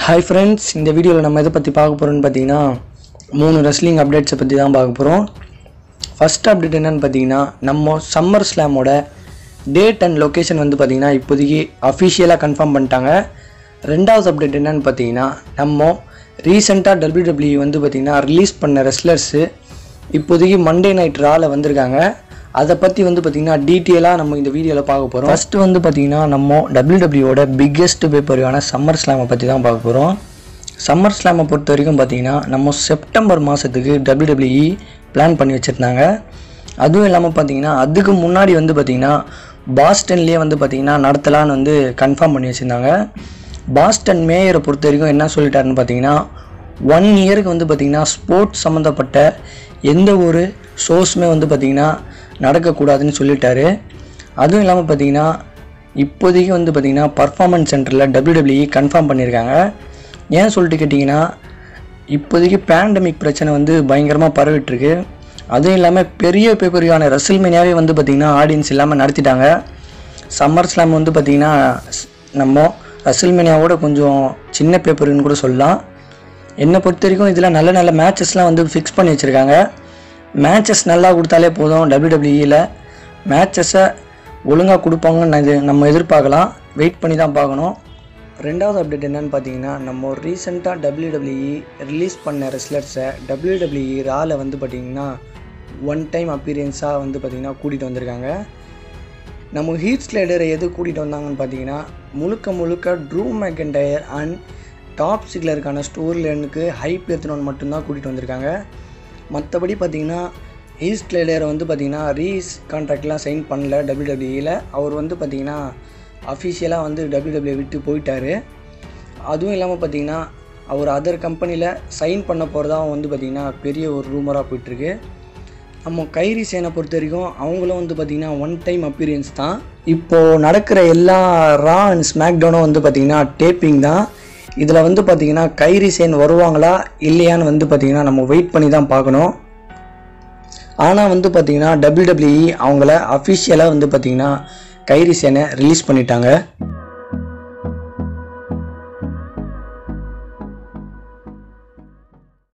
Hi friends, இந்த வீடியோல நம்ம எதை பத்தி பார்க்க போறோம்னு பாத்தீங்கன்னா மூணு ரெஸ்லிங் அப்டேட்ஸ் பத்தி தான் பார்க்க போறோம். ஃபர்ஸ்ட் அப்டேட் என்னன்னு பாத்தீங்கன்னா நம்ம சம்மர் ஸ்லாமோட டேட் அண்ட் லொகேஷன் வந்து பாத்தீங்கன்னா இப்போதைக்கு அபிஷியலா கன்ஃபார்ம் பண்ணிட்டாங்க. ரெண்டாவது அப்டேட் என்னன்னு பாத்தீங்கன்னா நம்ம ரீசெண்டா WWE வந்து பாத்தீங்கன்னா ரிலீஸ் பண்ண ரெஸ்லர்ஸ் இப்போதைக்கு மண்டே நைட் ரால வந்திருக்காங்க. அதை பற்றி வந்து பார்த்திங்கன்னா டீட்டெயிலாக நம்ம இந்த வீடியோவில் பார்க்க போகிறோம். ஃபஸ்ட்டு வந்து பார்த்திங்கன்னா நம்ம WWE பிக்கெஸ்ட் பேப்பரியான சம்மர் ஸ்லாமை பற்றி தான் பார்க்க போகிறோம். சம்மர் ஸ்லாமை பொறுத்த வரைக்கும் பார்த்திங்கன்னா நம்ம செப்டம்பர் மாதத்துக்கு WWE பிளான் பண்ணி வச்சுருந்தாங்க. அதுவும் இல்லாமல் பார்த்திங்கன்னா அதுக்கு முன்னாடி வந்து பார்த்திங்கன்னா பாஸ்டன்லேயே வந்து பார்த்திங்கன்னா நடத்தலான்னு வந்து கன்ஃபார்ம் பண்ணி வச்சுருந்தாங்க. பாஸ்டன் மேயரை பொறுத்த வரைக்கும் என்ன சொல்லிட்டாருன்னு பார்த்திங்கன்னா 1 இயருக்கு வந்து பார்த்திங்கன்னா ஸ்போர்ட்ஸ் சம்மந்தப்பட்ட எந்த ஒரு ஷோஸுமே வந்து பார்த்திங்கன்னா நடக்கக்கூடாதுன்னு சொல்லிட்டாரு. அதுவும் இல்லாமல் பார்த்தீங்கன்னா இப்போதைக்கு வந்து பார்த்திங்கன்னா பர்ஃபார்மன்ஸ் சென்டரில் WWE கன்ஃபார்ம் பண்ணியிருக்காங்க. ஏன் சொல்லிட்டு கேட்டிங்கன்னா இப்போதைக்கு பேண்டமிக் பிரச்சனை வந்து பயங்கரமாக பரவிட்டுருக்கு. அதுவும் இல்லாமல் பெரிய பேப்பரியான ரெஸ்ல்மேனியாவே வந்து பார்த்திங்கன்னா ஆடியன்ஸ் இல்லாமல் நடத்திட்டாங்க. சம்மர் ஸ்லாம் வந்து பார்த்திங்கன்னா நம்ம ரெஸ்ல்மேனியாவோட கொஞ்சம் சின்ன பேப்பருன்னு கூட சொல்லலாம். என்னை பொறுத்த வரைக்கும் இதில் நல்ல நல்ல மேட்சஸ்லாம் வந்து ஃபிக்ஸ் பண்ணி வச்சுருக்காங்க. மேட்சஸ் நல்லா கொடுத்தாலே போதும். WWEயில் மேட்சஸை ஒழுங்காக கொடுப்பாங்கன்னு நம்ம எதிர்பார்க்கலாம். வெயிட் பண்ணி தான் பார்க்கணும். ரெண்டாவது அப்டேட் என்னென்னு பார்த்தீங்கன்னா நம்ம ரீசெண்டாக WWE ரிலீஸ் பண்ண ரெஸ்லர்ஸை WWE ரால வந்து பார்த்திங்கன்னா 1 டைம் அப்பீரியன்ஸாக வந்து பார்த்திங்கன்னா கூட்டிகிட்டு வந்திருக்காங்க. நம்ம ஹீத் ஸ்லைடரை எது கூட்டிகிட்டு வந்தாங்கன்னு பார்த்தீங்கன்னா முழுக்க ட்ரூ மெக்கன்டையர் அண்ட் டாப் சிக்லருக்கான ஸ்டோரி லைனுக்கு ஹைப் ஏற்றணும்னு மட்டும்தான் கூட்டிகிட்டு வந்திருக்காங்க. மற்றபடி பார்த்திங்கன்னா ஹீத் ஸ்லைடரை வந்து பார்த்திங்கன்னா ரீஸ் கான்ட்ராக்ட்லாம் சைன் பண்ணல WWEயில். அவர் வந்து பார்த்திங்கன்னா அஃபிஷியலாக வந்து WWE விட்டு போயிட்டார். அதுவும் இல்லாமல் பார்த்திங்கன்னா அவர் அதர் கம்பெனியில் சைன் பண்ண போகிறதா வந்து பார்த்திங்கன்னா பெரிய ஒரு ரூமராக போயிட்டுருக்கு. நம்ம கைரி சேனை பொறுத்த வரைக்கும் அவங்களும் வந்து பார்த்திங்கன்னா 1 டைம் அப்பீரியன்ஸ் தான். இப்போது நடக்கிற எல்லா ரா அண்ட் ஸ்மாக் டவுனும் வந்து பார்த்திங்கன்னா டேப்பிங் தான். இதில் வந்து பார்த்திங்கன்னா கைரி சேன் வருவாங்களா இல்லையான்னு வந்து பார்த்திங்கன்னா நம்ம வெயிட் பண்ணி தான் பார்க்கணும். ஆனால் வந்து பார்த்திங்கன்னா WWE அவங்கள அஃபிஷியலாக வந்து பார்த்திங்கன்னா கைரி சேனை ரிலீஸ் பண்ணிட்டாங்க.